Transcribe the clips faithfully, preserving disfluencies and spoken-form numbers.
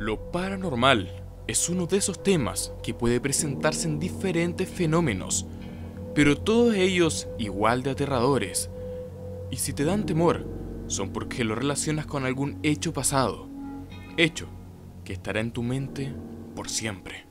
Lo paranormal es uno de esos temas que puede presentarse en diferentes fenómenos, pero todos ellos igual de aterradores. Y si te dan temor, son porque lo relacionas con algún hecho pasado, hecho que estará en tu mente por siempre.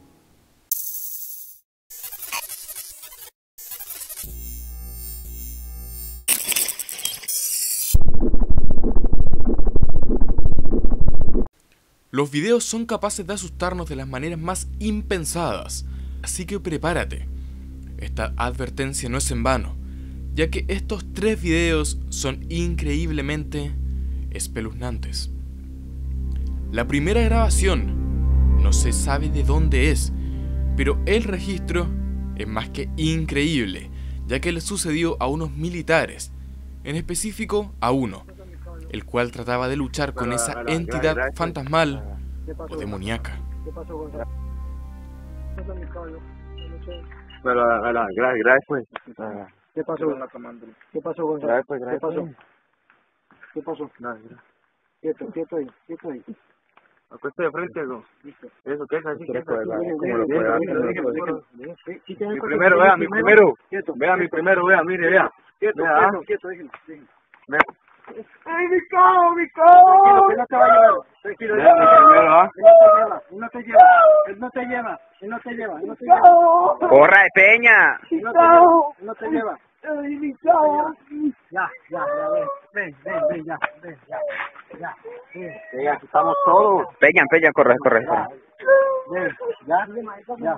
Los videos son capaces de asustarnos de las maneras más impensadas, así que prepárate. Esta advertencia no es en vano, ya que estos tres videos son increíblemente espeluznantes. La primera grabación no se sabe de dónde es, pero el registro es más que increíble, ya que le sucedió a unos militares, en específico a uno, el cual trataba de luchar con esa entidad fantasmal o demoníaca. ¿Qué pasó, Gonzalo? ¿Qué pasó, mi caballo? Pero, gracias, gracias, pues. ¿Qué pasó? ¿Qué pasó, Gonzalo? Gracias, pues, ¿Qué gracias. pasó? ¿Qué pasó? Gracias. Quieto, quieto ahí, quieto ahí. Acuérdate de frente, ¿no? Eso, ¿qué es así? ¿Qué es así? ¿Cómo lo puede dar? Mi primero, vea, mi primero. Vea, mi primero, vea, mire, vea. Quieto, Vea, quieto, quieto, déjenlo, déjenlo. Vea. ¡Ay, mi cabo, mi cabo! Tranquilo, que no te va a llevar. Tranquilo, Vea, mi primero, ¿ah? él no te lleva, él no te lleva, él no te lleva, él no te lleva, él no te lleva. ¡Corra de peña! Él no te lleva, él no te lleva. ¡Ay, mi cabo! Ya, ya, ya, ven, ven, ven, ven, ya, ven, ya, ya, ven. Venga, aquí estamos todos. Peña, peña, corre, corre, corre. Ven, ya, ya.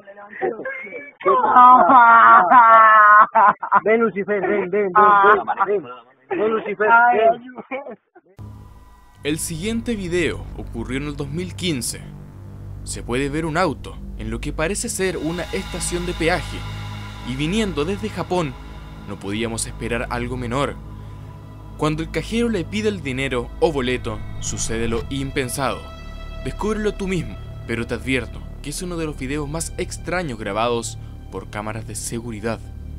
Ven, Lucifer, ven, ven, ven, ven, ven. Ven, Lucifer, ven. El siguiente video ocurrió en el dos mil quince. Se puede ver un auto en lo que parece ser una estación de peaje, y viniendo desde Japón, no podíamos esperar algo menor. Cuando el cajero le pide el dinero o boleto, sucede lo impensado. Descúbrelo tú mismo, pero te advierto que es uno de los videos más extraños grabados por cámaras de seguridad.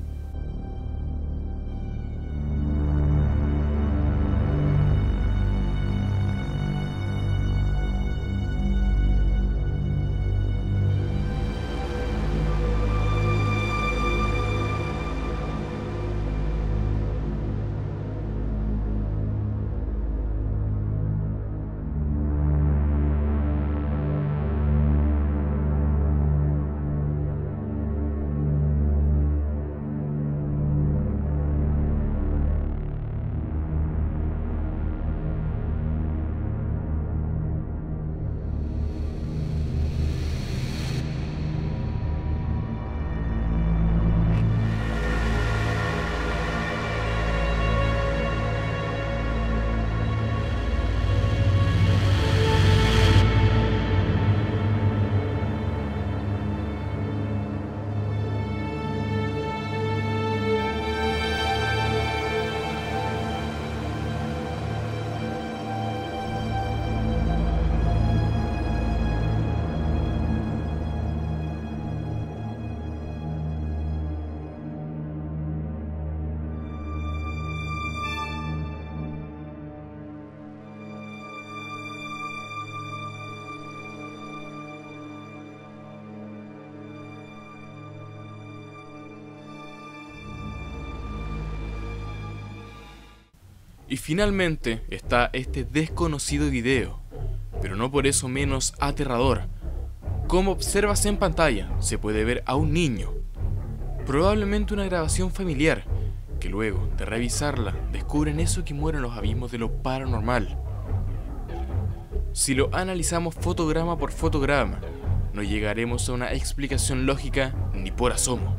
Y finalmente está este desconocido video, pero no por eso menos aterrador. Como observas en pantalla, se puede ver a un niño, probablemente una grabación familiar, que luego de revisarla descubren eso que muere en los abismos de lo paranormal. Si lo analizamos fotograma por fotograma, no llegaremos a una explicación lógica ni por asomo.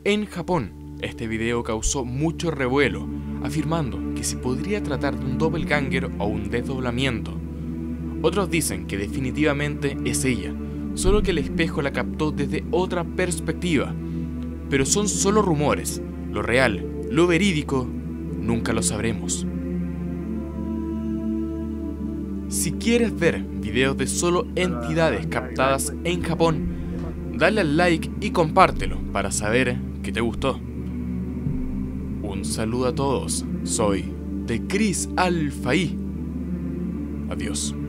en Japón, este video causó mucho revuelo, afirmando que se podría tratar de un doppelganger o un desdoblamiento. Otros dicen que definitivamente es ella, solo que el espejo la captó desde otra perspectiva. Pero son solo rumores, lo real, lo verídico, nunca lo sabremos. Si quieres ver videos de solo entidades captadas en Japón, dale al like y compártelo para saber que te gustó. Un saludo a todos, soy de Chris Alfaí. Adiós.